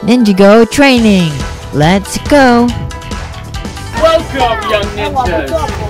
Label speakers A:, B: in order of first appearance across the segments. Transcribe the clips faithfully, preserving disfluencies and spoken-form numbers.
A: Ninjago training. Let's go!
B: Welcome, young ninjas!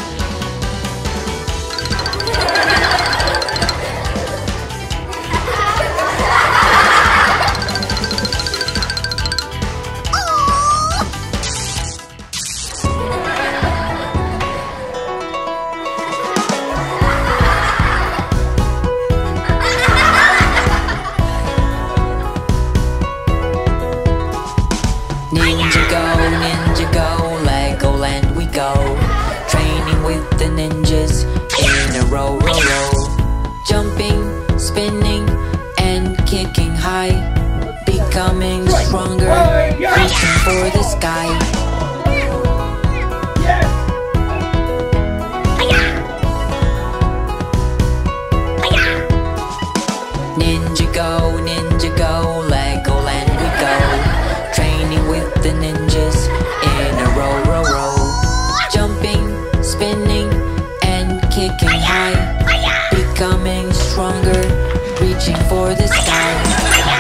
C: Ninjago, Ninjago, Legoland we go. Training with the ninjas in a row, row, row. Jumping, spinning, and kicking high. Becoming stronger, reaching for the sky. Ninjago, Ninjago, Legoland we go. Training with the ninjas in a row, row, row. Jumping, spinning, and kicking high. Becoming stronger, reaching for the sky.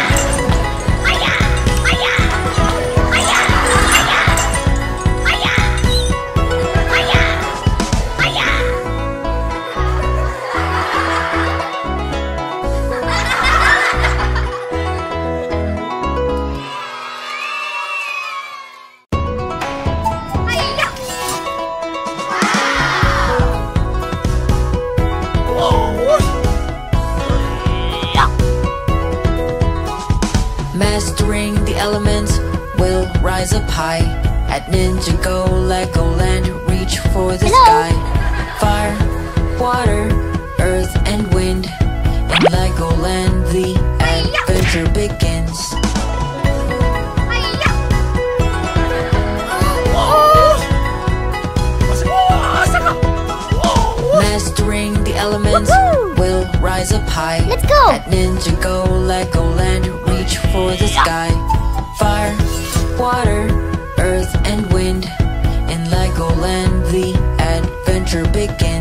C: Mastering the elements, will rise up high. At Ninjago Legoland, reach for the sky. Fire, water, earth and wind. In Legoland the adventure begins. Mastering the elements, will rise up high.
D: Let's go!
C: At Ninjago Legoland, reach for the sky. Fire, water, earth and wind. In Legoland the adventure begins.